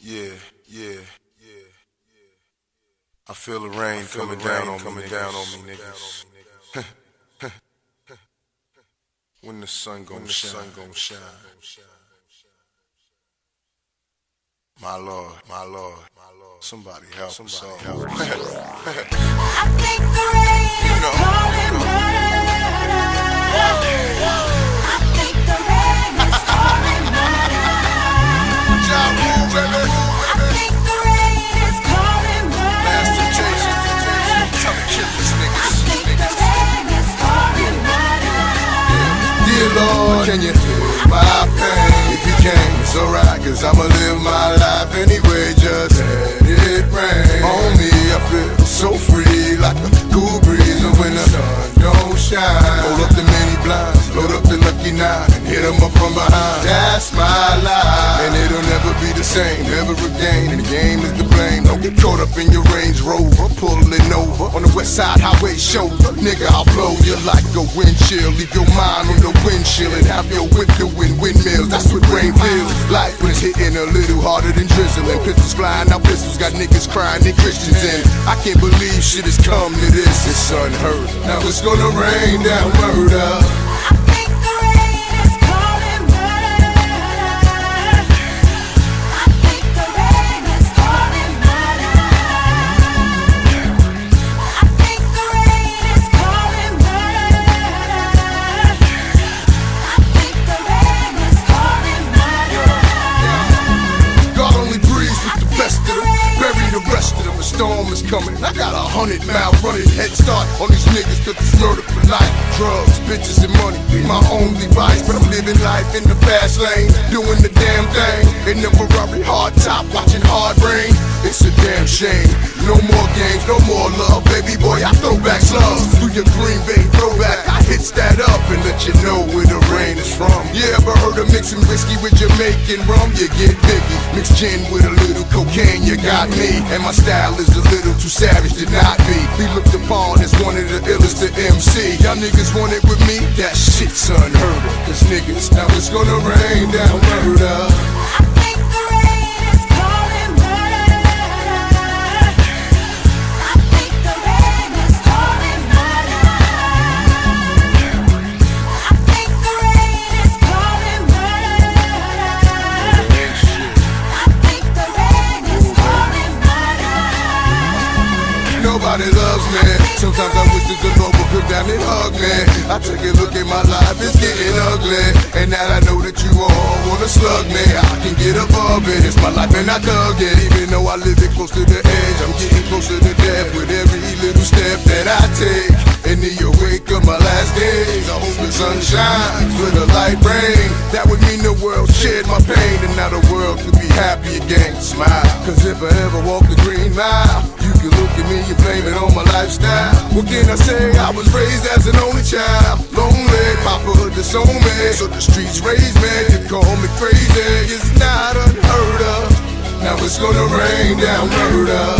Yeah. I feel the rain coming down on me, niggas. When the sun gon' shine. My Lord, somebody help us all. I think the rain is calling murder. I think the rain is calling murder. I think the rain is calling murder. I think the rain is calling murder. Dear Lord, can you feel my pain? If you can, it's alright, cause I'ma live my life anyway. Just let it rain on me. I feel so free, like a cool breeze. And when the sun don't shine, hold up the many blinds, load up the lucky 9, and hit 'em up from behind. That's my life, and it'll never be the same, never again. And the game is to blame. Don't get caught up in your Range Rover, pulling over on the West Side Highway shoulder. Nigga, I'll blow you like a wind chill. Leave your mind on the windshield and have your whip doing windmills. That's what rain feels like when it's hitting a little harder than drizzling. Pistols flying out, pistols got niggas crying, they Christians in. I can't believe shit has come to this. It's unheard of. Now it's gonna rain down murder. I think the rain is calling murder. I think the rain is calling murder. I think the rain is calling murder. I think the rain is calling murder. God only breathes with the best of them. Bury the rest of them. A storm is coming. I got 100-mile running head start on these niggas, cause it's murder for life. Drugs, bitches, and money be my only vice. But I'm living life in the fast lane, doing the damn thing. In the Ferrari hard top, watching hard rain. It's a damn shame. No more games, no more love. Baby boy, I throw back slugs through your Green Bay throwback. I hits that up and let you know where the rain is from. You ever heard of mixing whiskey with Jamaican rum? You get biggie. Mix gin with a little cocaine, you got me. And my style is a little too savage to not be looked upon as one of the illest to MC. Y'all niggas want it with me? That shit's unheard of. Cause niggas, now it's gonna rain down murder. I think the rain is calling murder. I think the rain is calling murder. I think the rain is calling murder. I think the rain is calling murder. Nobody loves me. Sometimes I wish that the Lord would come down and hug me. I take a look at my life, it's getting ugly. And now I know that you all wanna slug me. I can get above it, it's my life and I dug it. Even though I live it close to the edge, I'm getting closer to death with every little step that I take. In the awake of my last days, I hope the sun shines with a light rain. That would mean the world shared my pain, and now the world could be happy again. Smile, cause if I ever walk the green mile, you can look at me and blame it on my lifestyle. What can I say? I was raised as an only child, lonely, Papa disowned me, so the streets raised me. You call me crazy, it's not unheard of. Now it's gonna rain down murder.